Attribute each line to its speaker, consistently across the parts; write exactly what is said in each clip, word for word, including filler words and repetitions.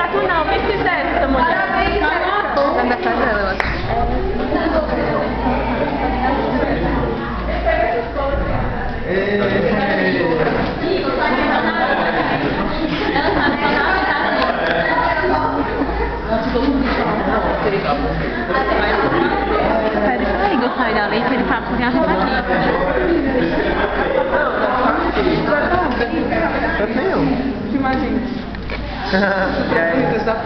Speaker 1: Tu não, me fizesse essa mulher.
Speaker 2: Vai na casa dela, eu acho.
Speaker 1: Pede pra Igor sair dali que ele tá cozinhando aqui.
Speaker 3: Eu tenho.
Speaker 2: Imagina.
Speaker 3: E aí?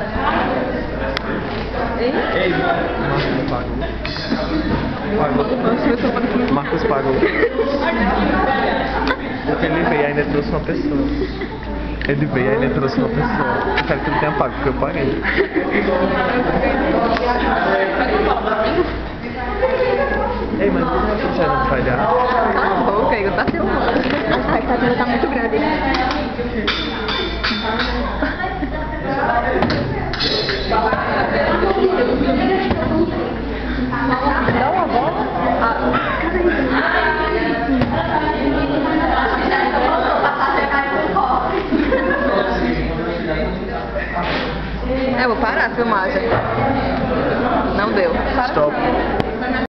Speaker 3: Ei, Marcos pagou. Pagou. Marcos pagou. Ele veio e ainda trouxe uma pessoa. Ele veio e ainda trouxe uma pessoa. Eu quero que ele tenha pago, porque eu paguei. Ei, mas por que você não vai falhar?
Speaker 2: Cala a boca, Igor, tá filmando. A expectativa tá muito grande. Dá uma volta. Eu vou parar a filmagem. Não deu.
Speaker 3: Stop.